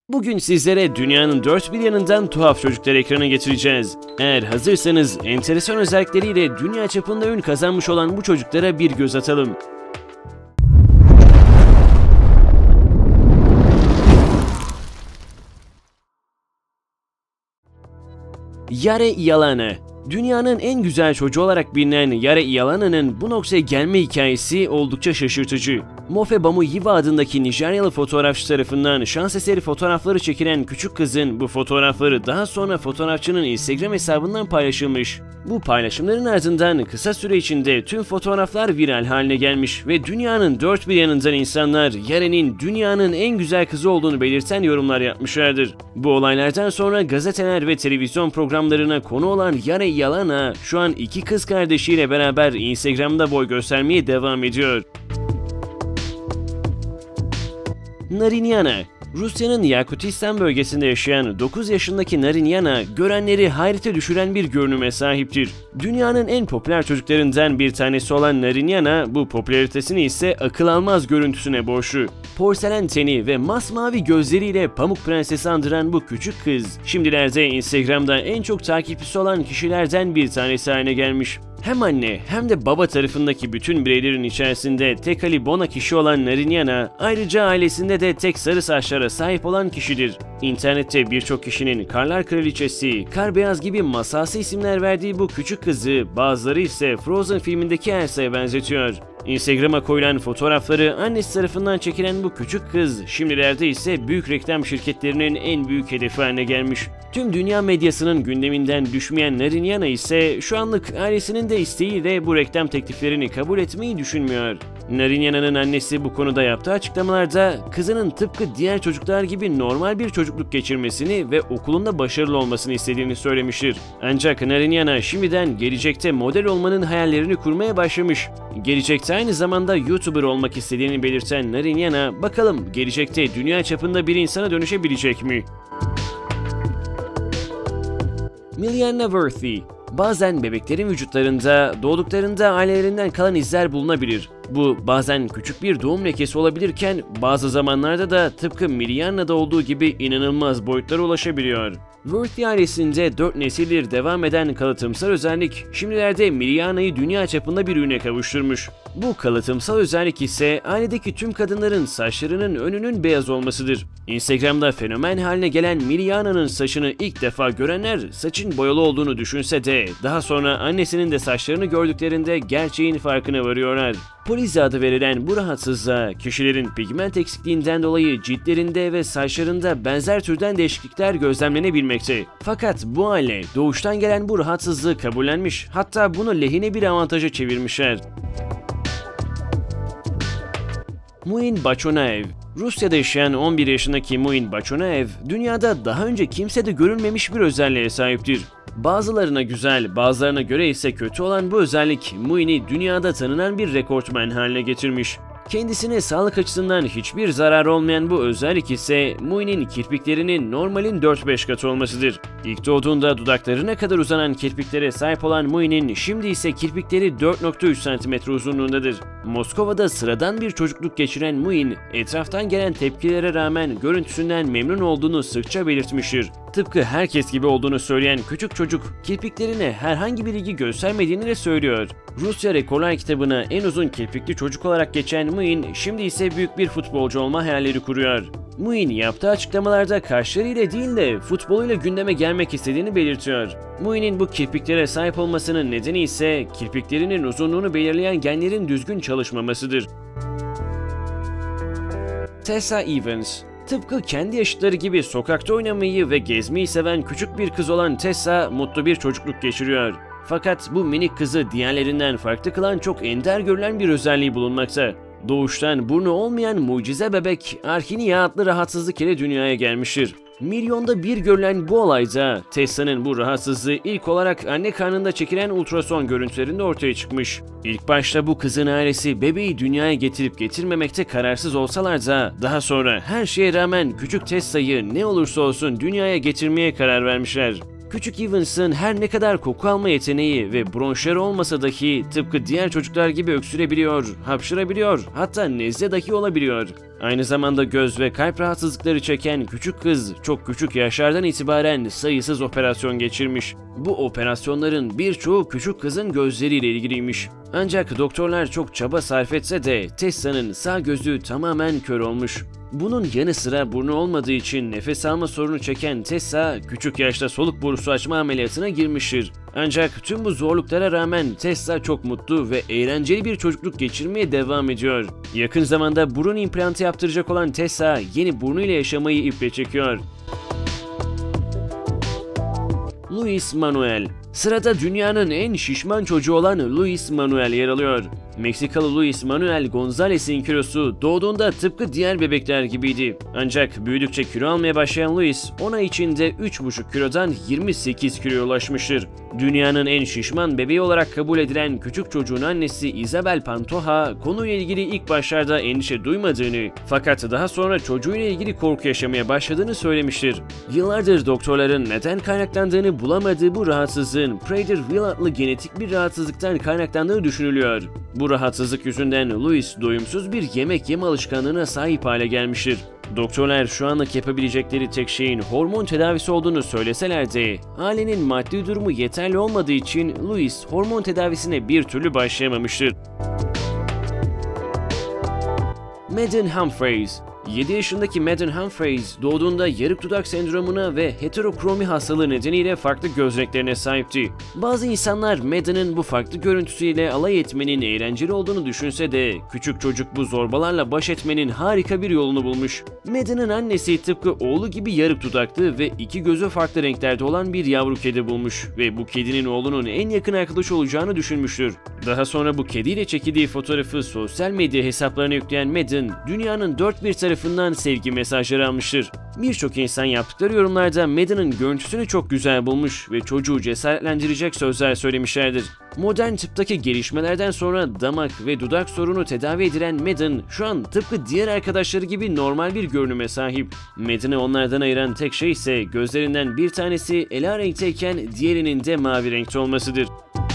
Bugün sizlere dünyanın dört bir yanından tuhaf çocuklar ekrana getireceğiz. Eğer hazırsanız enteresan özellikleriyle dünya çapında ün kazanmış olan bu çocuklara bir göz atalım. Yare Iyalana. Dünyanın en güzel çocuğu olarak bilinen Yare Iyalana'nın bu noktaya gelme hikayesi oldukça şaşırtıcı. Mofebamu Yiva adındaki Nijeryalı fotoğrafçı tarafından şans eseri fotoğrafları çekilen küçük kızın bu fotoğrafları daha sonra fotoğrafçının Instagram hesabından paylaşılmış. Bu paylaşımların ardından kısa süre içinde tüm fotoğraflar viral haline gelmiş ve dünyanın dört bir yanından insanlar Yare'nin dünyanın en güzel kızı olduğunu belirten yorumlar yapmışlardır. Bu olaylardan sonra gazeteler ve televizyon programlarına konu olan Yare Iyalana şu an iki kız kardeşiyle beraber Instagram'da boy göstermeye devam ediyor. Narinyana. Rusya'nın Yakutistan bölgesinde yaşayan 9 yaşındaki Narinyana, görenleri hayrete düşüren bir görünüme sahiptir. Dünyanın en popüler çocuklarından bir tanesi olan Narinyana, bu popülaritesini ise akıl almaz görüntüsüne borçlu. Porselen teni ve masmavi gözleriyle Pamuk Prenses'i andıran bu küçük kız, şimdilerde Instagram'da en çok takipçisi olan kişilerden bir tanesi haline gelmiş. Hem anne hem de baba tarafındaki bütün bireylerin içerisinde tek alibona kişi olan Narinyana, ayrıca ailesinde de tek sarı saçlara sahip olan kişidir. İnternette birçok kişinin Karlar Kraliçesi, Kar Beyaz gibi masalsı isimler verdiği bu küçük kızı, bazıları ise Frozen filmindeki Elsa'ya benzetiyor. Instagram'a koyulan fotoğrafları annesi tarafından çekilen bu küçük kız, şimdilerde ise büyük reklam şirketlerinin en büyük hedefi haline gelmiş. Tüm dünya medyasının gündeminden düşmeyen Narinyana ise şu anlık ailesinin de isteğiyle bu reklam tekliflerini kabul etmeyi düşünmüyor. Narinyana'nın annesi bu konuda yaptığı açıklamalarda kızının tıpkı diğer çocuklar gibi normal bir çocukluk geçirmesini ve okulunda başarılı olmasını istediğini söylemiştir. Ancak Narinyana şimdiden gelecekte model olmanın hayallerini kurmaya başlamış. Gelecekte aynı zamanda YouTuber olmak istediğini belirten Narinyana, bakalım gelecekte dünya çapında bir insana dönüşebilecek mi? Milliana Worthy. Bazen bebeklerin vücutlarında doğduklarında ailelerinden kalan izler bulunabilir. Bu bazen küçük bir doğum lekesi olabilirken bazı zamanlarda da tıpkı Milliana'da olduğu gibi inanılmaz boyutlara ulaşabiliyor. Worthy ailesinde 4 nesildir devam eden kalıtımsal özellik şimdilerde Milliana'yı dünya çapında bir ürüne kavuşturmuş. Bu kalıtımsal özellik ise ailedeki tüm kadınların saçlarının önünün beyaz olmasıdır. Instagram'da fenomen haline gelen Milliana'nın saçını ilk defa görenler saçın boyalı olduğunu düşünse de daha sonra annesinin de saçlarını gördüklerinde gerçeğin farkına varıyorlar. Polize adı verilen bu rahatsızlığa kişilerin pigment eksikliğinden dolayı ciltlerinde ve saçlarında benzer türden değişiklikler gözlemlenebilmekte. Fakat bu aile doğuştan gelen bu rahatsızlığı kabullenmiş, hatta bunu lehine bir avantaja çevirmişler. Muin Bachonaev. Rusya'da yaşayan 11 yaşındaki Muin Bachonaev, dünyada daha önce kimsede görülmemiş bir özelliğe sahiptir. Bazılarına güzel, bazılarına göre ise kötü olan bu özellik Muin'i dünyada tanınan bir rekortmen haline getirmiş. Kendisine sağlık açısından hiçbir zarar olmayan bu özellik ise Muin'in kirpiklerinin normalin 4-5 katı olmasıdır. İlk doğduğunda dudaklarına kadar uzanan kirpiklere sahip olan Muin'in şimdi ise kirpikleri 4,3 cm uzunluğundadır. Moskova'da sıradan bir çocukluk geçiren Muin, etraftan gelen tepkilere rağmen görüntüsünden memnun olduğunu sıkça belirtmiştir. Tıpkı herkes gibi olduğunu söyleyen küçük çocuk, kirpiklerine herhangi bir ilgi göstermediğini de söylüyor. Rusya Rekorlar kitabına en uzun kirpikli çocuk olarak geçen Muin, şimdi ise büyük bir futbolcu olma hayalleri kuruyor. Muin yaptığı açıklamalarda kaşlarıyla değil de futboluyla gündeme gelmek istediğini belirtiyor. Muin'in bu kirpiklere sahip olmasının nedeni ise kirpiklerinin uzunluğunu belirleyen genlerin düzgün çalışmamasıdır. Tessa Evans. Tıpkı kendi yaşıtları gibi sokakta oynamayı ve gezmeyi seven küçük bir kız olan Tessa mutlu bir çocukluk geçiriyor. Fakat bu minik kızı diğerlerinden farklı kılan çok ender görülen bir özelliği bulunmakta. Doğuştan burnu olmayan mucize bebek Arhinia adlı rahatsızlık ile dünyaya gelmiştir. Milyonda bir görülen bu olayda Tessa'nın bu rahatsızlığı ilk olarak anne karnında çekilen ultrason görüntülerinde ortaya çıkmış. İlk başta bu kızın ailesi bebeği dünyaya getirip getirmemekte kararsız olsalar da daha sonra her şeye rağmen küçük Tessa'yı ne olursa olsun dünyaya getirmeye karar vermişler. Küçük Evans'ın her ne kadar koku alma yeteneği ve bronşları olmasa dahi tıpkı diğer çocuklar gibi öksürebiliyor, hapşırabiliyor, hatta nezle dahi olabiliyor. Aynı zamanda göz ve kalp rahatsızlıkları çeken küçük kız çok küçük yaşlardan itibaren sayısız operasyon geçirmiş. Bu operasyonların birçoğu küçük kızın gözleriyle ilgiliymiş. Ancak doktorlar çok çaba sarf etse de Tessa'nın sağ gözü tamamen kör olmuş. Bunun yanı sıra burnu olmadığı için nefes alma sorunu çeken Tessa küçük yaşta soluk borusu açma ameliyatına girmiştir. Ancak tüm bu zorluklara rağmen Tessa çok mutlu ve eğlenceli bir çocukluk geçirmeye devam ediyor. Yakın zamanda burun implantı yaptıracak olan Tessa yeni burnuyla yaşamayı iple çekiyor. Luis Manuel. Sırada dünyanın en şişman çocuğu olan Luis Manuel yer alıyor. Meksikalı Luis Manuel Gonzalez'in kilosu doğduğunda tıpkı diğer bebekler gibiydi. Ancak büyüdükçe kilo almaya başlayan Luis, 10 ay içinde 3,5 kilodan 28 kiloya ulaşmıştır. Dünyanın en şişman bebeği olarak kabul edilen küçük çocuğun annesi Isabel Pantoja, konuyla ilgili ilk başlarda endişe duymadığını fakat daha sonra çocuğuyla ilgili korku yaşamaya başladığını söylemiştir. Yıllardır doktorların neden kaynaklandığını bulamadığı bu rahatsızlığın Prader-Willi adlı genetik bir rahatsızlıktan kaynaklandığı düşünülüyor. Bu rahatsızlık yüzünden Luis doyumsuz bir yemek yeme alışkanlığına sahip hale gelmiştir. Doktorlar şu anlık yapabilecekleri tek şeyin hormon tedavisi olduğunu söyleseler de ailenin maddi durumu yeterli olmadığı için Luis hormon tedavisine bir türlü başlayamamıştır. Madden Humphreys. 7 yaşındaki Madden Humphreys doğduğunda yarık dudak sendromuna ve heterokromi hastalığı nedeniyle farklı göz renklerine sahipti. Bazı insanlar Madden'ın bu farklı görüntüsüyle alay etmenin eğlenceli olduğunu düşünse de küçük çocuk bu zorbalarla baş etmenin harika bir yolunu bulmuş. Madden'ın annesi tıpkı oğlu gibi yarık dudaklı ve iki gözü farklı renklerde olan bir yavru kedi bulmuş ve bu kedinin oğlunun en yakın arkadaşı olacağını düşünmüştür. Daha sonra bu kediyle çekildiği fotoğrafı sosyal medya hesaplarına yükleyen Madden, dünyanın dört bir tarafından sevgi mesajları almıştır. Birçok insan yaptıkları yorumlarda Madden'ın görüntüsünü çok güzel bulmuş ve çocuğu cesaretlendirecek sözler söylemişlerdir. Modern tıptaki gelişmelerden sonra damak ve dudak sorunu tedavi edilen Madden şu an tıpkı diğer arkadaşları gibi normal bir görünüme sahip. Madden'ı onlardan ayıran tek şey ise gözlerinden bir tanesi ela renkteyken diğerinin de mavi renkte olmasıdır.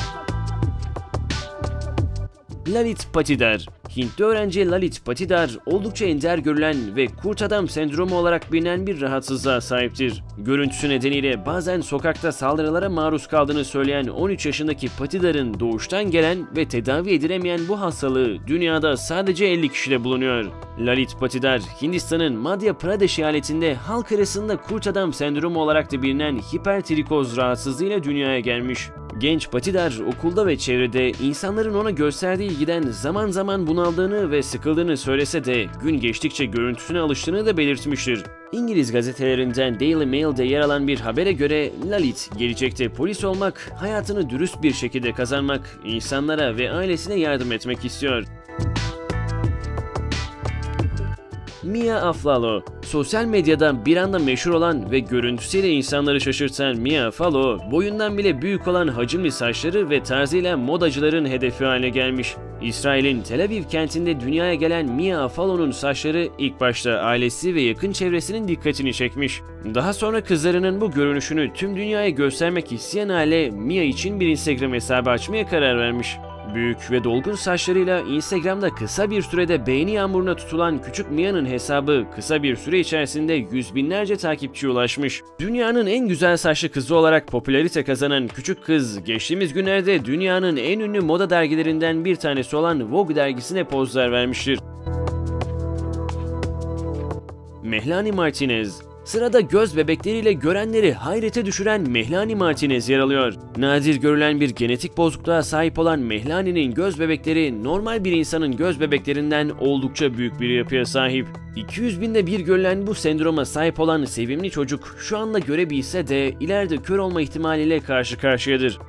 Lalit Patidar. Hintli öğrenci Lalit Patidar oldukça ender görülen ve kurt adam sendromu olarak bilinen bir rahatsızlığa sahiptir. Görüntüsü nedeniyle bazen sokakta saldırılara maruz kaldığını söyleyen 13 yaşındaki Patidar'ın doğuştan gelen ve tedavi edilemeyen bu hastalığı dünyada sadece 50 kişide bulunuyor. Lalit Patidar, Hindistan'ın Madhya Pradesh eyaletinde halk arasında kurt adam sendromu olarak da bilinen hipertrikoz rahatsızlığıyla dünyaya gelmiş. Genç Patidar okulda ve çevrede insanların ona gösterdiği ilgiden zaman zaman bunaldığını ve sıkıldığını söylese de gün geçtikçe görüntüsüne alıştığını da belirtmiştir. İngiliz gazetelerinden Daily Mail'de yer alan bir habere göre Lalit, gelecekte polis olmak, hayatını dürüst bir şekilde kazanmak, insanlara ve ailesine yardım etmek istiyor. Mia Aflalo. Sosyal medyada bir anda meşhur olan ve görüntüsüyle insanları şaşırtan Mia Aflalo, boyundan bile büyük olan hacimli saçları ve tarzıyla modacıların hedefi haline gelmiş. İsrail'in Tel Aviv kentinde dünyaya gelen Mia Aflalo'nun saçları ilk başta ailesi ve yakın çevresinin dikkatini çekmiş. Daha sonra kızlarının bu görünüşünü tüm dünyaya göstermek isteyen aile Mia için bir Instagram hesabı açmaya karar vermiş. Büyük ve dolgun saçlarıyla Instagram'da kısa bir sürede beğeni yağmuruna tutulan küçük Mia'nın hesabı kısa bir süre içerisinde yüz binlerce takipçiye ulaşmış. Dünyanın en güzel saçlı kızı olarak popülarite kazanan küçük kız, geçtiğimiz günlerde dünyanın en ünlü moda dergilerinden bir tanesi olan Vogue dergisine pozlar vermiştir. Melanie Martinez. Sırada göz bebekleriyle görenleri hayrete düşüren Melanie Martinez yer alıyor. Nadir görülen bir genetik bozukluğa sahip olan Melanie'nin göz bebekleri normal bir insanın göz bebeklerinden oldukça büyük bir yapıya sahip. 200 binde bir görülen bu sendroma sahip olan sevimli çocuk şu anda görebilse de ileride kör olma ihtimaliyle karşı karşıyadır.